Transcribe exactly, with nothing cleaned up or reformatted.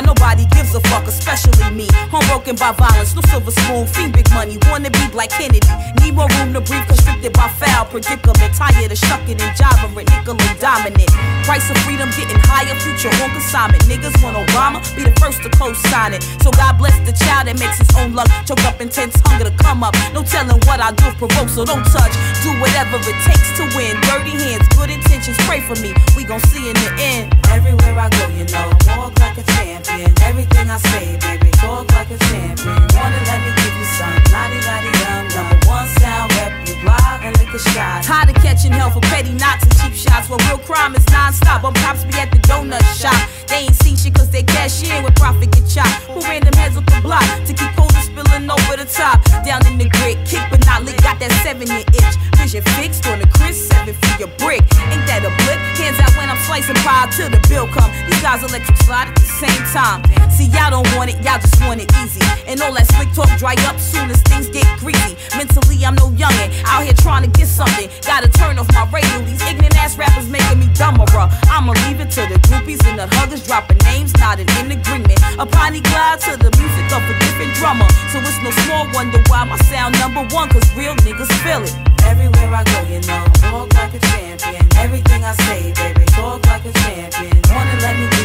why nobody gives a fuck, especially me. Home broken by violence, no silver spoon, fiend big money, wanna be Black Kennedy. Need more room to breathe, constricted by foul predicament. Tired of shucking and jiving, nickel and dominant. Price of freedom getting higher, future on consignment. Niggas want Obama, be the first to co-sign it. So God bless the child that makes his own luck. Choke up intense hunger to come up. No telling what I do if provoked, so don't touch. Do whatever it takes to win. Dirty hands, good intentions, pray for me. We gon' see in the end. Everywhere I go, you know, walk like a champion. Everything I say, baby, talk like a champion. Wanna let me give you some lottie-dottie-dum. Number one sound rep, you block and lick a shot. Tired of catching hell for petty knots and cheap shots. Well, real crime is non-stop. But cops be at the donut shop. They ain't seen shit cause they cash in with profit get chopped. Who random heads up the block to keep cold spilling over the top. Down in the grid, kick but not lit. Got that seven-year itch. Vision fixed on the Chris seven figure brick. Ain't that a blick? Hands out when I'm slicing pie till the bill come. These guys electric slide at the same time. See, y'all don't want it, y'all just want it easy. And all that slick talk dry up soon as things get greasy. Mentally, I'm no youngin', out here trying to get something. Gotta turn off my radio. These ignorant ass rappers making me dumber, bruh. I'ma leave it to the groupies and the huggers dropping names, nodding in agreement. A piney glide to the music of a different drummer. So it's no small wonder why my sound number one, cause real niggas feel it. Everywhere I go, you know, walk like a champion. Everything I say, baby, talk like a champion. Wanna let me